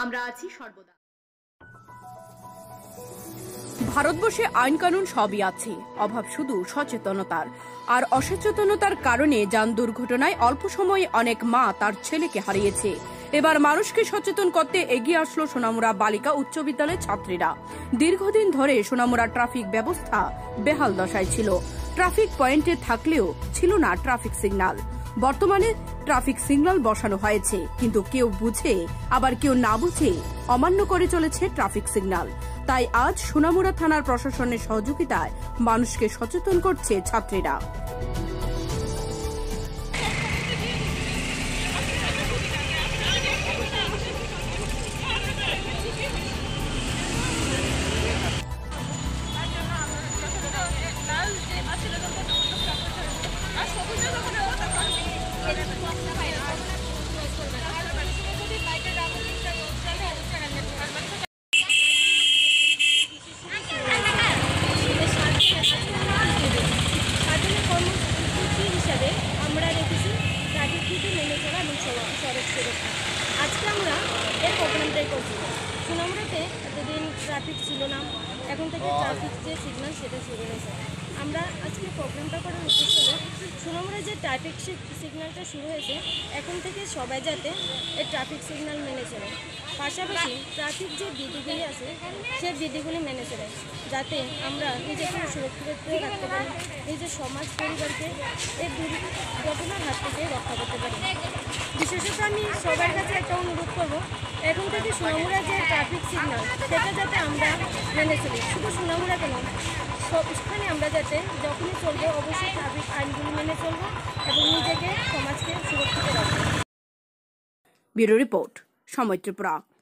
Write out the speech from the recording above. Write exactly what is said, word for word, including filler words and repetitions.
আমরা আছি সর্বদা। ভারতবর্ষে আইন কানুন সবই আছে, অভাব শুধু সচেতনতার। আর অসচেতনতার কারণে যান দুর্ঘটনায় অল্প সময়ে অনেক মা তার ছেলেকে হারিয়েছে। এবার মানুষকে সচেতন করতে এগিয়ে আসলো সোনামুড়া বালিকা উচ্চ বিদ্যালয়ের ছাত্রীরা। দীর্ঘদিন ধরে সোনামুড়া ট্রাফিক ব্যবস্থা বেহাল দশায় ছিল। ট্রাফিক পয়েন্টে থাকলেও ছিল না ট্রাফিক সিগন্যাল। বর্তমানে ট্রাফিক সিগন্যাল বসানো হয়েছে, কিন্তু কেউ বুঝে আবার কেউ না বুঝে অমান্য করে চলেছে ট্রাফিক সিগন্যাল। তাই আজ সোনামুড়া থানার প্রশাসনের সহযোগিতায় মানুষকে সচেতন করছে ছাত্রীরা। আজকে আমরা এই প্রোগ্রামটাই করছি। সোনামুড়াতে এতদিন ট্রাফিক ছিল না, এখন থেকে ট্রাফিক যে সিগন্যাল সেটা শুরু হয়েছে। আমরা আজকে প্রোগ্রামটা করার উদ্দেশ্য হলো সোনামুড়ায় যে ট্রাফিক সিগন্যালটা শুরু হয়েছে, এখন থেকে সবাই যাতে এই ট্রাফিক সিগন্যাল মেনে চলে। পাশাপাশি ট্রাফিক যে বিধিগুলি আছে সেই বিধিগুলি মেনে চলে, যাতে আমরা নিজেকে সুরক্ষিত রাখতে পারি, নিজের সমাজ পরিবারকে এই দুর্ঘটনার হাত থেকে রক্ষা করতে পারি। বিশেষত আমি সবার কাছে একটা অনুরোধ করব, এখন থেকে সোনামুড়া যে ট্রাফিক সিগন্যাল সেটা যাতে আমরা মেনে চলি। শুধু সোনামুড়া কেন, সব স্থানে আমরা যাতে যখনই চলবো অবশ্যই ট্রাফিক আইনগুলি মেনে চলবো এবং নিজেকে সমাজকে সুরক্ষিত রাখবো। ব্যুরো রিপোর্ট, সময় ত্রিপুরা।